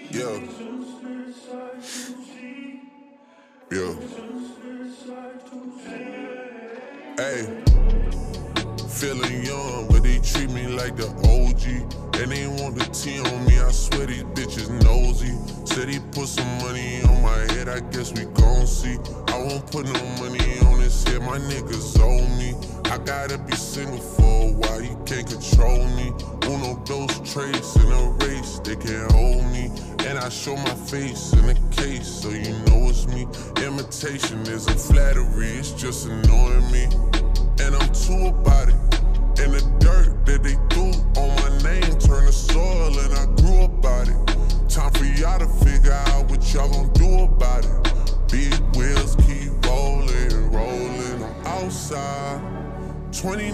Yeah. Yeah. Hey. Feeling young, but they treat me like the OG. And they want the T on me, I swear these bitches nosy. Said he put some money on my head, I guess we gon' see. I won't put no money on his head, my niggas owe me. I gotta be single for a while, you can't control me. Uno, dos, trace in a race, they can't hold me. And I show my face in the case, so you know it's me. Imitation isn't flattery, it's just annoying me. And I'm too about it. And the dirt that they threw on my name turned to soil, and I grew about it. Time for y'all to figure out what y'all gon' do about it. Big wheels keep rolling, rolling. I'm outside, 29,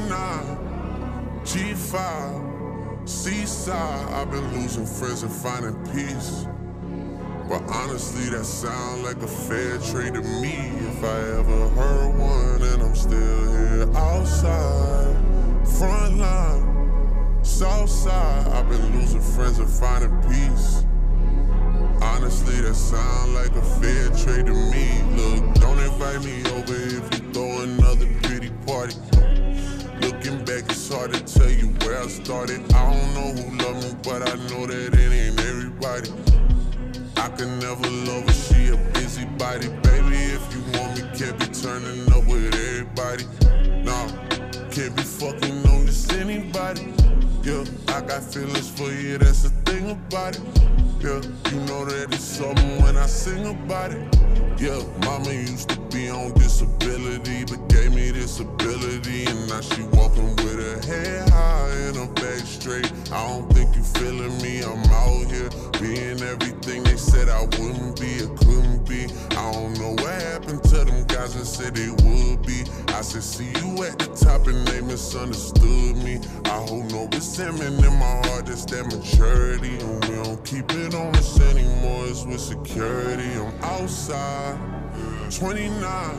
G5, Seaside. I've been losing friends and finding peace. But honestly, that sound like a fair trade to me. If I ever heard one, and I'm still here outside. Front line, south side. I've been losing friends and finding peace. Honestly, that sound like a fair trade to me. Look, don't invite me over if you throw another pity party. Looking back, it's hard to tell you where I started. I don't know who loved me, but I know that it ain't everybody. I can never love her, she a busybody. Baby, if you want me, can't be turning up with everybody. Nah, can't be fucking on this anybody. Yeah, I got feelings for you, that's the thing about it. Yeah, you know that it's something when I sing about it. Yeah, mama used to be on disability, but gave me this ability. And now she walking with her head high and her back straight. I don't think you feeling me, I'm out here being everything they said I wouldn't be or couldn't be. I don't know what happened to them guys that said they would be. I said, see you at the top and they misunderstood me. I hold no resentment in my heart, that's that maturity. And we don't keep it on us anymore, it's with security. I'm outside, 29,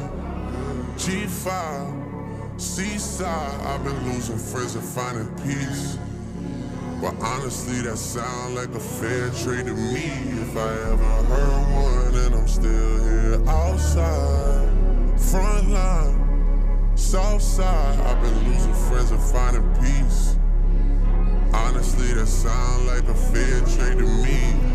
G5, Seaside. I've been losing friends and finding peace. But honestly, that sound like a fair trade to me. If I ever heard one, and I'm still here outside. Front line, south side. I've been losing friends and finding peace. Honestly, that sound like a fair trade to me.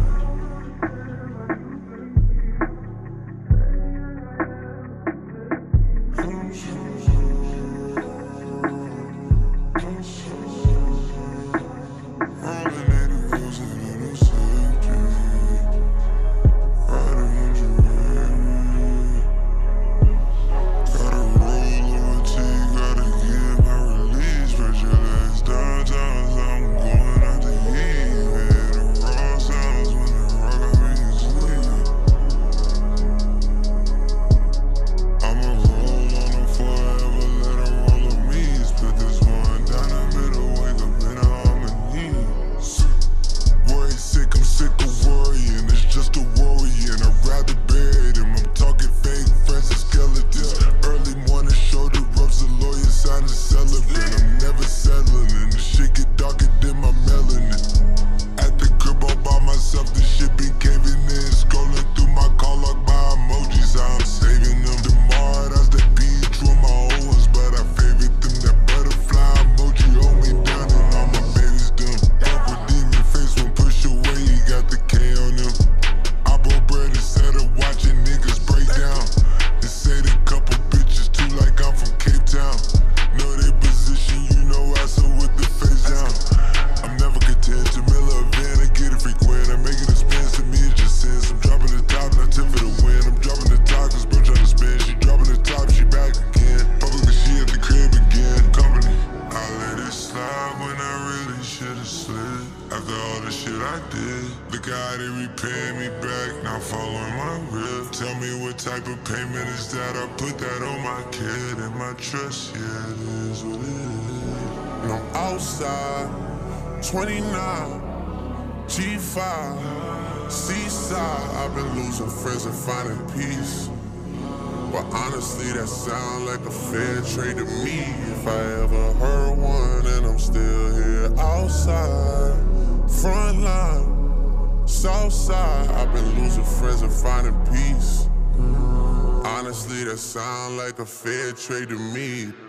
type of payment is that? I put that on my kid and my trust, yeah, it is what it is. And I'm outside, 29, G5, Seaside. I've been losing friends and finding peace. But honestly, that sound like a fair trade to me. If I ever heard one, and I'm still here outside. Front line, south side, I've been losing friends and finding peace. Honestly, that sound like a fair trade to me.